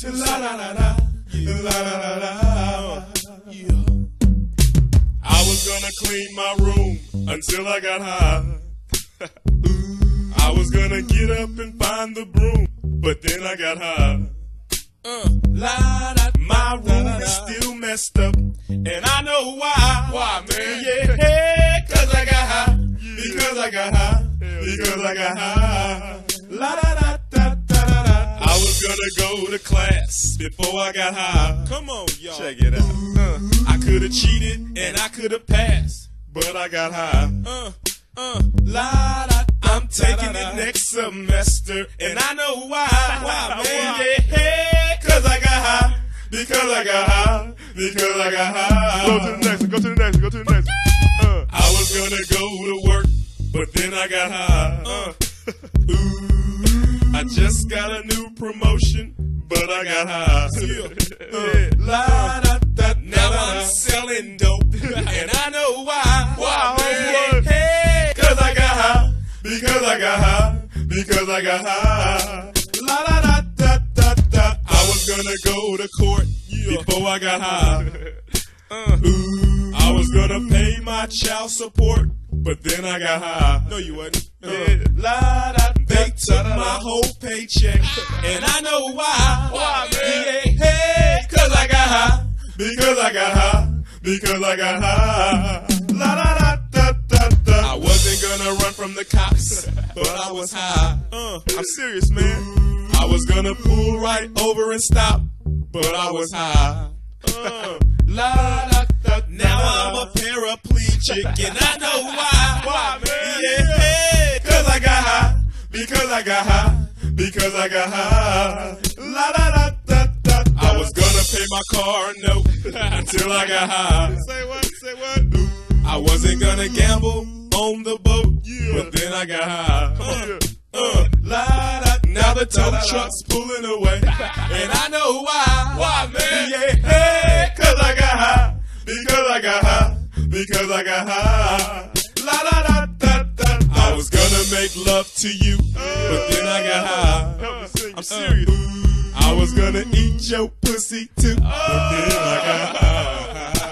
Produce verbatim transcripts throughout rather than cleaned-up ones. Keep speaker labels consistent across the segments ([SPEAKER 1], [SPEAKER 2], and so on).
[SPEAKER 1] La la la la, la la la la. Yeah. I was gonna clean my room until I got high. I was gonna get up and find the broom, but then I got high. Uh, la, da, my room da, da, da. is still messed up, and I know why. Why, man? Yeah, hey, cause I got high. Because I got high. Because I got high. La da da da da da da. I was gonna go to class before I got high. Come on, y'all. Check it out. Uh, I could have cheated and I could have passed, but I got high. Uh, uh, la da. I'm taking it next semester, and I know why. Why, man? Yeah, hey, cause I got high. Because I got high. Because I got high.
[SPEAKER 2] Go to the next one. Go to the next one. Go to the next one. Uh.
[SPEAKER 1] I was gonna go to work, but then I got high. Uh. Ooh, I just got a new promotion, but I got high. Uh, la, da, da, now I'm selling dope, and I know why. Why, man? Hey, cause I got high. Because I got high. Because I got high. La da da da da da. I was gonna go to court before I got high. Uh, ooh, I was gonna pay my child support, but then I got high. No, you wasn't. Uh, la, da, they took my whole paycheck, and I know why. Why, man? Yeah, hey, cause I got high. Because I got high. Because I got high. La da da da da da. I wasn't gonna run from the cops, but I was high. Uh, I'm serious, man. I was gonna pull right over and stop, but I was high. Uh, la da da. Now I'm a paraplegic, and I know why. Why, man? Yeah, hey, cause I got high. Because I got high. Because I got high. La da da da da. I was gonna pay my car note until I got high.
[SPEAKER 2] Say what? Say what?
[SPEAKER 1] I wasn't gonna gamble on the boat, yeah. But then I got high. Uh, uh, la da. Now the tow truck's pulling away, and I know why. Why, man? Yeah, hey, cause I got high. Because I got high. Because I got high. La da da da da. I was gonna make love to you, but then I got high. I'm serious. Uh, I was gonna eat your pussy too, but then I got high.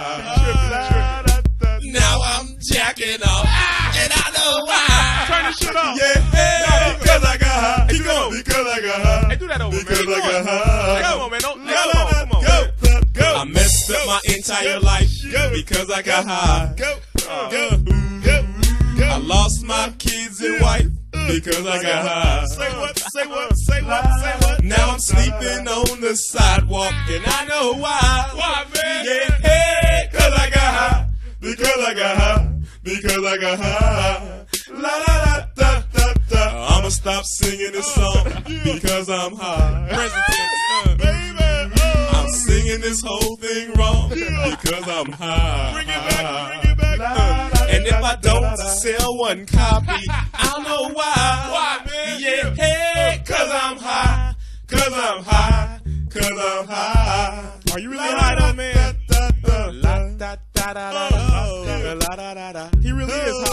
[SPEAKER 1] Now I'm jacking off, and I know why.
[SPEAKER 2] Turn this shit off.
[SPEAKER 1] Yeah, hey, because I got high.
[SPEAKER 2] Keep going.
[SPEAKER 1] Because I got high.
[SPEAKER 2] Hey, do that over,
[SPEAKER 1] because
[SPEAKER 2] man.
[SPEAKER 1] I got high.
[SPEAKER 2] Hey, come on, man. Don't,
[SPEAKER 1] La,
[SPEAKER 2] come
[SPEAKER 1] la,
[SPEAKER 2] on, come on.
[SPEAKER 1] Go, go. I messed
[SPEAKER 2] go,
[SPEAKER 1] up my entire
[SPEAKER 2] go,
[SPEAKER 1] life
[SPEAKER 2] go,
[SPEAKER 1] because I got high.
[SPEAKER 2] Go,
[SPEAKER 1] Uh,
[SPEAKER 2] go, go, go.
[SPEAKER 1] I lost my kids and wife because I got high.
[SPEAKER 2] Say what? Say what? Say what? Say what?
[SPEAKER 1] Now I'm sleeping on the sidewalk, and I know why.
[SPEAKER 2] Why, man?
[SPEAKER 1] Yeah, hey, cause I got high. Because I got high. Because I got high. La la la da da da. I'ma stop singing this song because I'm high. Present tense, uh,
[SPEAKER 2] Baby, oh.
[SPEAKER 1] I'm singing this whole thing wrong because I'm high.
[SPEAKER 2] Bring it back, bring it back.
[SPEAKER 1] Uh, and if I don't sell one copy, I don't know why.
[SPEAKER 2] Why, man?
[SPEAKER 1] Yeah, hey, cause I'm high. Cause I'm high. Cause I'm high.
[SPEAKER 2] Are you really high though, man?
[SPEAKER 1] La da da da da da da da.
[SPEAKER 2] He really is high.